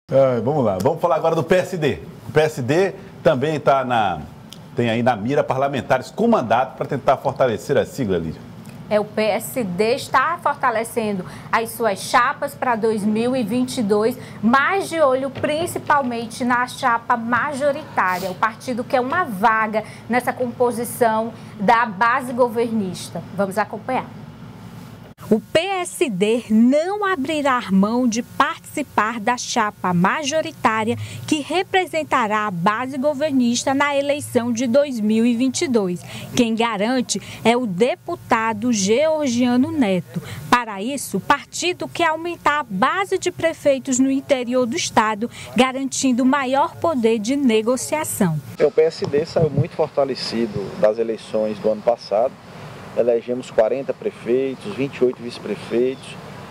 Vamos lá, vamos falar agora do PSD. O PSD também tem aí na mira parlamentares com mandato para tentar fortalecer a sigla, Lídia. O PSD está fortalecendo as suas chapas para 2022, mas de olho principalmente na chapa majoritária. O partido quer uma vaga nessa composição da base governista. Vamos acompanhar. O PSD não abrirá mão de participar da chapa majoritária que representará a base governista na eleição de 2022. Quem garante é o deputado Georgiano Neto. Para isso, o partido quer aumentar a base de prefeitos no interior do estado, garantindo maior poder de negociação. O PSD saiu muito fortalecido das eleições do ano passado. Elegemos 40 prefeitos, 28 vice-prefeitos,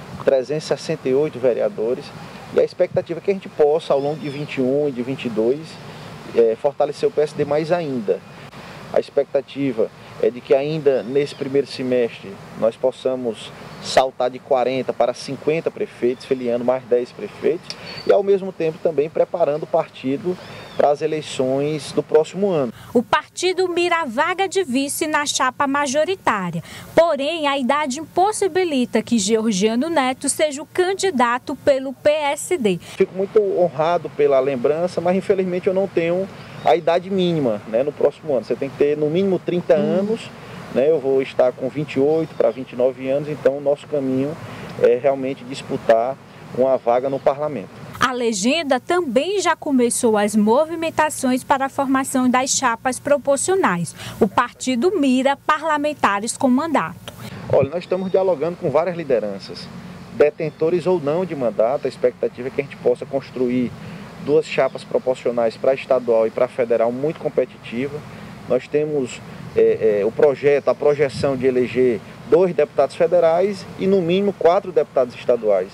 368 vereadores. E a expectativa é que a gente possa, ao longo de 21 e de 22, fortalecer o PSD mais ainda. A expectativa é de que ainda nesse primeiro semestre nós possamos saltar de 40 para 50 prefeitos, filiando mais 10 prefeitos e ao mesmo tempo também preparando o partido para as eleições do próximo ano. O partido mira a vaga de vice na chapa majoritária, porém a idade impossibilita que Georgiano Neto seja o candidato pelo PSD. Fico muito honrado pela lembrança, mas infelizmente eu não tenho a idade mínima, no próximo ano. Você tem que ter no mínimo 30 anos, eu vou estar com 28 para 29 anos, então o nosso caminho é realmente disputar uma vaga no parlamento. A legenda também já começou as movimentações para a formação das chapas proporcionais. O partido mira parlamentares com mandato. Olha, nós estamos dialogando com várias lideranças, detentores ou não de mandato. A expectativa é que a gente possa construir duas chapas proporcionais para estadual e para federal muito competitiva. Nós temos o projeto, a projeção de eleger 2 deputados federais e no mínimo 4 deputados estaduais.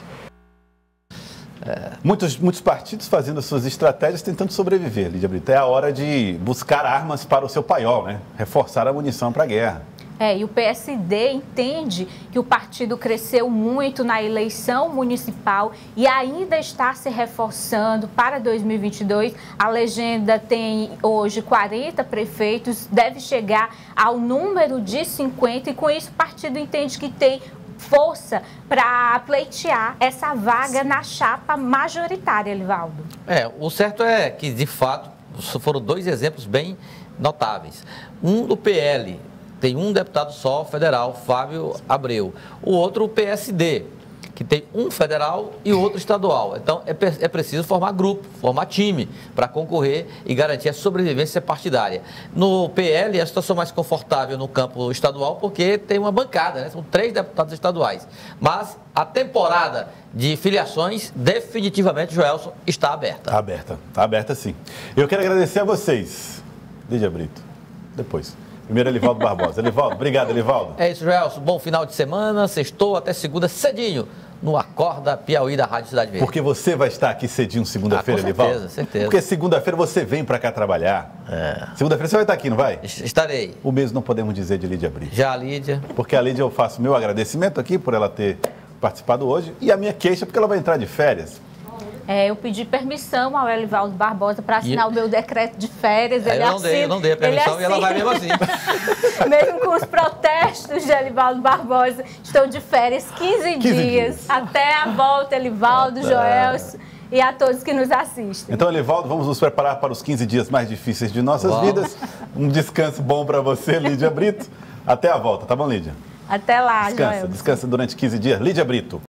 Muitos partidos fazendo suas estratégias, tentando sobreviver, Lídia Brito. É a hora de buscar armas para o seu paiol, reforçar a munição para a guerra. E o PSD entende que o partido cresceu muito na eleição municipal e ainda está se reforçando para 2022. A legenda tem hoje 40 prefeitos, deve chegar ao número de 50 e com isso o partido entende que tem força para pleitear essa vaga na chapa majoritária, Elivaldo. O certo é que, de fato, foram 2 exemplos bem notáveis. Um do PL, tem um deputado só federal, Fábio Abreu. O outro, o PSD, que tem um federal e outro estadual. Então, é preciso formar grupo, formar time para concorrer e garantir a sobrevivência partidária. No PL, a situação mais confortável no campo estadual, porque tem uma bancada, são 3 deputados estaduais. Mas a temporada de filiações, definitivamente, Joelson, está aberta. Está aberta sim. Eu quero agradecer a vocês, Lídia Brito. Depois. Primeiro, Elivaldo Barbosa. Elivaldo, obrigado, Elivaldo. É isso, Joelson. Bom final de semana. Sextou até segunda cedinho no Acorda Piauí da Rádio Cidade Verde. Porque você vai estar aqui cedinho segunda-feira, Elivaldo? Com certeza. Porque segunda-feira você vem para cá trabalhar. Segunda-feira você vai estar aqui, não vai? Estarei. O mesmo não podemos dizer de Lídia Brito. Já, Lídia. Porque a Lídia, eu faço meu agradecimento aqui por ela ter participado hoje e a minha queixa porque ela vai entrar de férias. Eu pedi permissão ao Elivaldo Barbosa para assinar o meu decreto de férias. Eu não dei a permissão e ela vai mesmo assim. Mesmo com os protestos de Elivaldo Barbosa, estou de férias 15 dias. Até a volta, Elivaldo, Joelson e a todos que nos assistem. Então, Elivaldo, vamos nos preparar para os 15 dias mais difíceis de nossas vidas. Um descanso bom para você, Lídia Brito. Até a volta, tá bom, Lídia? Até lá, Joelson. Descansa durante 15 dias. Lídia Brito.